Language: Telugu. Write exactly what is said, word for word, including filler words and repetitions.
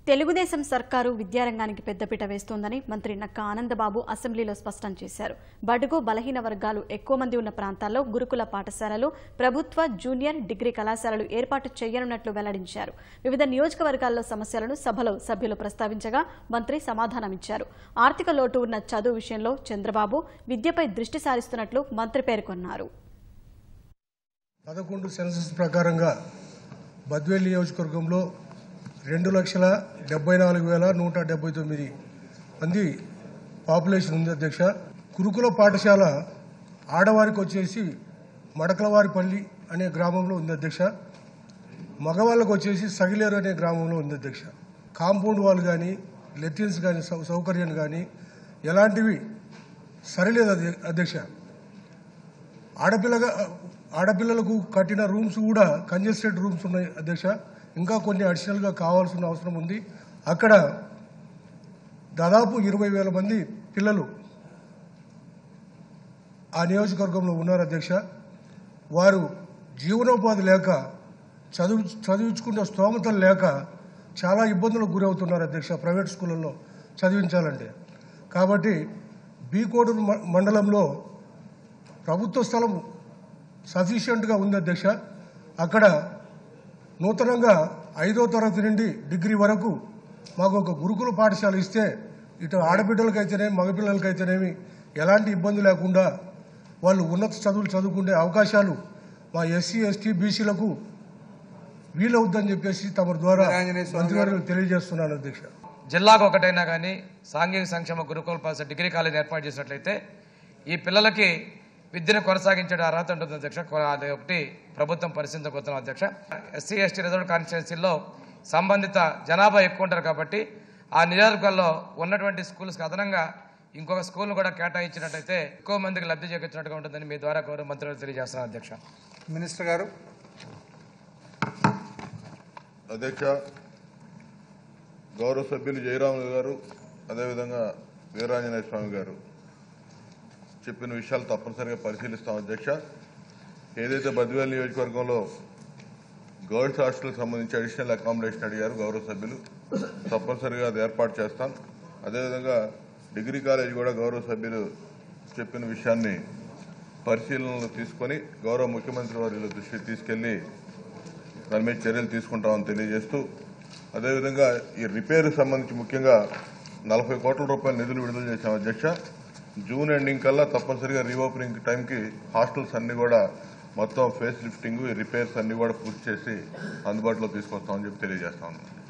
తెలుగుదేశం సర్కారు విద్యారంగానికి పెద్దపీట వేస్తోందని మంత్రి నక్కా ఆనందబాబు అసెంబ్లీలో స్పష్టం చేశారు. బడుగు బలహీన వర్గాలు ఎక్కువ మంది ఉన్న ప్రాంతాల్లో గురుకుల పాఠశాలలు, ప్రభుత్వ జూనియర్ డిగ్రీ కళాశాలలు ఏర్పాటు చేయనున్నట్లు వెల్లడించారు. వివిధ నియోజకవర్గాల్లో సమస్యలను సభలో సభ్యులు ప్రస్తావించగా మంత్రి సమాధానమిచ్చారు. ఆర్థిక లోటు ఉన్న చదువు విషయంలో చంద్రబాబు విద్యపై దృష్టి సారిస్తున్నట్లు మంత్రి పేర్కొన్నారు. పదకొండు సెన్సస్ ప్రకారంగా బద్వేల్ నియోజకవర్గంలో రెండు లక్షల డెబ్బై నాలుగు వేల నూట డెబ్బై తొమ్మిది మంది పాపులేషన్ ఉంది అధ్యక్ష. గురుకుల పాఠశాల ఆడవారికి వచ్చేసి మడకలవారిపల్లి అనే గ్రామంలో ఉంది అధ్యక్ష. మగవాళ్ళకు వచ్చేసి సగిలేరు అనే గ్రామంలో ఉంది అధ్యక్ష. కాంపౌండ్ వాళ్ళు కానీ లెట్రిన్స్ కానీ సౌకర్యం కానీ ఎలాంటివి సరిలేదు అధ్యక్ష. ఆడపిల్లగా ఆడపిల్లలకు కట్టిన రూమ్స్ కూడా కంజెస్టెడ్ రూమ్స్ ఉన్నాయి అధ్యక్ష. ఇంకా కొన్ని అడిషనల్గా కావాల్సిన అవసరం ఉంది. అక్కడ దాదాపు ఇరవై వేల మంది పిల్లలు ఆ నియోజకవర్గంలో ఉన్నారు అధ్యక్ష. వారు జీవనోపాధి లేక చదువు చదివించుకునే స్తోమతలు లేక చాలా ఇబ్బందులకు గురవుతున్నారు అధ్యక్ష ప్రైవేట్ స్కూళ్ళల్లో చదివించాలంటే. కాబట్టి బీకోడూరు మండలంలో ప్రభుత్వ స్థలం సఫిషియెంట్గా ఉంది అధ్యక్ష. అక్కడ నూతనంగా ఐదో తరగతి నుండి డిగ్రీ వరకు మాకు ఒక గురుకుల పాఠశాల ఇస్తే ఇటు ఆడబిడ్డలకైతేనేమి మగపిల్లలకైతేనేమి ఎలాంటి ఇబ్బంది లేకుండా వాళ్ళు ఉన్నత చదువులు చదువుకునే అవకాశాలు మా ఎస్సీ ఎస్టీ బీసీలకు వీలవుద్దని చెప్పేసి తమ ద్వారా మంత్రివర్యులు తెలియజేస్తున్నాను అధ్యక్ష. జిల్లాకు ఒకటైనా కానీ సాంఘిక సంక్షేమ గురుకుల పాఠశాల డిగ్రీ కాలేజ్ ఏర్పాటు చేసినట్లయితే ఈ పిల్లలకి విద్యను కొనసాగించే అర్హత ఉంటుంది అధ్యక్ష. అది ఒకటి ప్రభుత్వం పరిశీలించబోతున్నాం అధ్యక్ష. ఎస్సీ ఎస్టీ రిజర్వ్డ్ కాన్స్టిట్యున్సీల్లో సంబంధిత జనాభా ఎక్కువ ఉంటారు కాబట్టి ఆ నియోజకవర్గాల్లో ఉన్నటువంటి స్కూల్స్కి అదనంగా ఇంకొక స్కూల్ను కూడా కేటాయించినట్లయితే ఎక్కువ మందికి లబ్ధి చేకూర్చినట్టుగా ఉంటుందని మీ ద్వారా గౌరవ మంత్రులు తెలియజేస్తున్నాను అధ్యక్ష. మినిస్టర్ గారు. అధ్యక్ష, గౌరవ సభ్యులు జయరాములు గారు అదేవిధంగా వీరాంజనేయ స్వామి గారు చెప్పిన విషయాలు తప్పనిసరిగా పరిశీలిస్తాం అధ్యక్ష. ఏదైతే బద్వేల్ నియోజకవర్గంలో గర్ల్స్ హాస్టల్కి సంబంధించి అడిషనల్ అకామిడేషన్ అడిగారు గౌరవ సభ్యులు, తప్పనిసరిగా అది ఏర్పాటు చేస్తాం. అదేవిధంగా డిగ్రీ కాలేజ్ కూడా గౌరవ సభ్యులు చెప్పిన విషయాన్ని పరిశీలనలో తీసుకొని గౌరవ ముఖ్యమంత్రి వారి దృష్టికి తీసుకెళ్లి దాని మీద చర్యలు తీసుకుంటామని తెలియజేస్తూ, అదేవిధంగా ఈ రిపేర్కి సంబంధించి ముఖ్యంగా నలభై కోట్ల రూపాయల నిధులు విడుదల చేశాం అధ్యక్ష. జూన్ ఎండింగ్ కల్లా తప్పనిసరిగా రీఓపెనింగ్ టైంకి హాస్టల్స్ అన్ని కూడా మొత్తం ఫేస్ లిఫ్టింగ్ రిపేర్స్ అన్ని కూడా పూర్తి చేసి అందుబాటులో తీసుకొస్తామని చెప్పి తెలియజేస్తా ఉన్నాం.